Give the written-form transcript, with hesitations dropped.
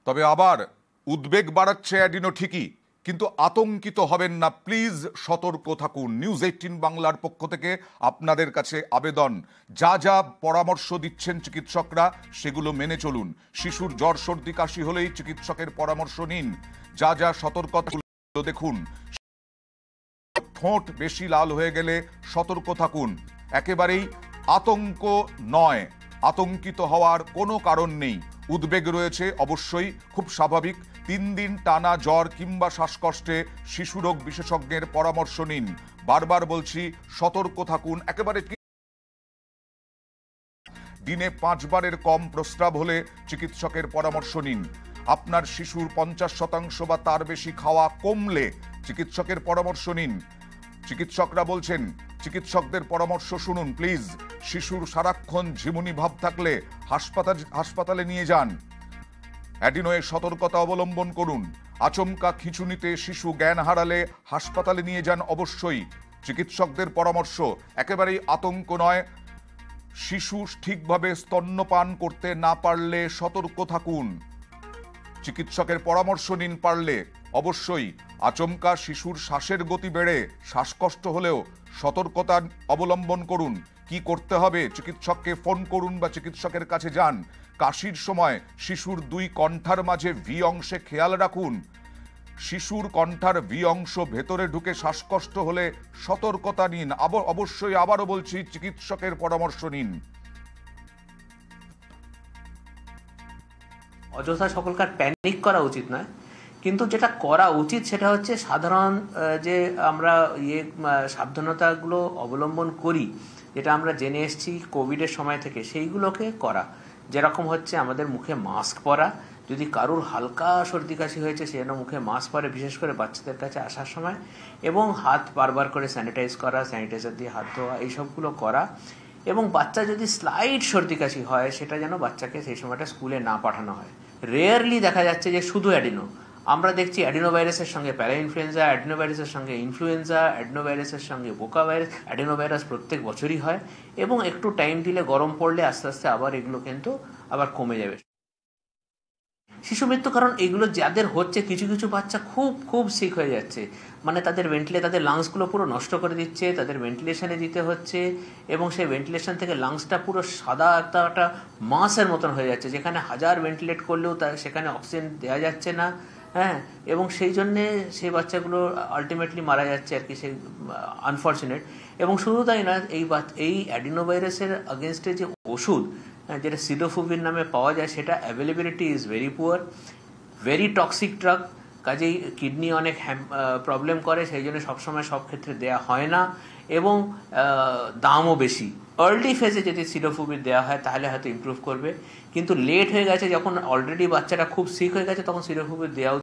তবে আবার উদ্বেগ বাড়াচ্ছে অ্যাডিনো ঠিকই, কিন্তু আতঙ্কিত হবেন না প্লিজ, সতর্ক থাকুন। নিউজ 18 বাংলার পক্ষ থেকে আপনাদের কাছে আবেদন, যা যা পরামর্শ দিচ্ছেন চিকিৎসকরা সেগুলো মেনে চলুন। শিশুর জ্বর সর্দি কাশি হলেই চিকিৎসকের পরামর্শ নিন। যা যা সতর্কতা দেখুন। ঠোঁট বেশি লাল হয়ে গেলে সতর্ক থাকুন। একেবারেই আতঙ্ক নয়, আতঙ্কিত হওয়ার কোনো কারণ নেই। উদ্বেগ রয়েছে অবশ্যই, খুব স্বাভাবিক। 3 দিন টানা জ্বর কিংবা শ্বাসকষ্টে শিশুরোগ বিশেষজ্ঞের পরামর্শ নিন। বারবার বলছি, সতর্ক থাকুন। একেবারে দিনে 5 বারের কম প্রস্রাব হলে চিকিৎসকের পরামর্শ নিন। আপনার শিশুর 50% বা তার বেশি খাওয়া কমলে চিকিৎসকের পরামর্শ নিন। চিকিৎসকরা বলছেন, চিকিৎসকদের পরামর্শ শুনুন প্লিজ। শিশুর সারাক্ষণ ঝিমুনি ভাব থাকলে হাসপাতালে নিয়ে যান। অ্যাডিনোয়ে সতর্কতা অবলম্বন করুন। আচমকা খিঁচুনিতে শিশু জ্ঞান হারালে হাসপাতালে নিয়ে যান অবশ্যই। চিকিৎসকদের পরামর্শ, একেবারেই আতঙ্ক নয়। শিশু ঠিকভাবে স্তন্যপান করতে না পারলে সতর্ক থাকুন। চিকিৎসকের পরামর্শ নিন পারলে অবশ্যই। আচমকা শিশুর শ্বাসের গতি বেড়ে শ্বাসকষ্ট হলেও সতর্কতা অবলম্বন করুন। কি করতে হবে? চিকিৎসককে ফোন করুন বা চিকিৎসকের কাছে যান। কাশির সময় শিশুর 2 কণ্ঠার মাঝে ভি অংশে খেয়াল রাখুন। শিশুর কণ্ঠার ভি অংশ ভেতরে ঢুকে শ্বাসকষ্ট হলে সতর্কতা নিন। অবশ্যই আবারও বলছি, চিকিৎসকের পরামর্শ নিন। অযথা সকলকার প্যানিক করা উচিত নয়, কিন্তু যেটা করা উচিত সেটা হচ্ছে সাধারণ যে আমরা সাবধানতাগুলো অবলম্বন করি, যেটা আমরা জেনে এসেছি কোভিডের সময় থেকে, সেইগুলোকে করা। যেরকম হচ্ছে আমাদের মুখে মাস্ক পরা, যদি কারুর হালকা সর্দি কাশি হয়েছে সে যেন মুখে মাস্ক পরে, বিশেষ করে বাচ্চাদের কাছে আসার সময়, এবং হাত বারবার করে স্যানিটাইজ করা, স্যানিটাইজার দিয়ে হাত ধোয়া, এইসবগুলো করা। এবং বাচ্চা যদি স্লাইট সর্দি কাশি হয় সেটা যেন বাচ্চাকে সেই সময়টা স্কুলে না পাঠানো হয়। রেয়ারলি দেখা যাচ্ছে যে শুধু অ্যাডিনো, আমরা দেখছি অ্যাডিনো ভাইরাসের সঙ্গে প্যারা ইনফ্লুয়েঞ্জা, অ্যাডিনো ভাইরাসের সঙ্গে ইনফ্লুয়েঞ্জা, অ্যাডিনো ভাইরাসের সঙ্গে বোকা ভাইরাস। অ্যাডিনো ভাইরাস প্রত্যেক বছরই হয়, এবং একটু টাইম দিলে, গরম পড়লে আস্তে আস্তে আবার এগুলো কিন্তু আবার কমে যাবে। শিশু মৃত্যু কারণ এগুলো যাদের হচ্ছে, কিছু কিছু বাচ্চা খুব খুব সিক হয়ে যাচ্ছে, মানে তাদের লাংসগুলো পুরো নষ্ট করে দিচ্ছে, তাদের ভেন্টিলেশনে দিতে হচ্ছে, এবং সেই ভেন্টিলেশন থেকে লাংসটা পুরো সাদা একটা মাসের মতন হয়ে যাচ্ছে, যেখানে 1000 ভেন্টিলেট করলেও সেখানে অক্সিজেন দেওয়া যাচ্ছে না। হ্যাঁ, এবং সেই জন্যে সেই বাচ্চাগুলো আলটিমেটলি মারা যাচ্ছে আর কি, সেই আনফর্চুনেট। এবং শুধু তাই না, এই অ্যাডিনো ভাইরাসের আগেনস্টে যে ওষুধ যেটা সিডোফুভির নামে পাওয়া যায়, সেটা availability is very poor, very toxic drug. কাজেই কিডনি অনেক প্রবলেম করে, সেই জন্য সবসময় সব ক্ষেত্রে দেওয়া হয় না, এবং দামও বেশি। আর্লি ফেজে যদি সিডোফুভির দেওয়া হয় তাহলে হয়তো ইমপ্রুভ করবে, কিন্তু লেট হয়ে গেছে, যখন অলরেডি বাচ্চাটা খুব সিক হয়ে গেছে, তখন সিডোফুভির দেওয়া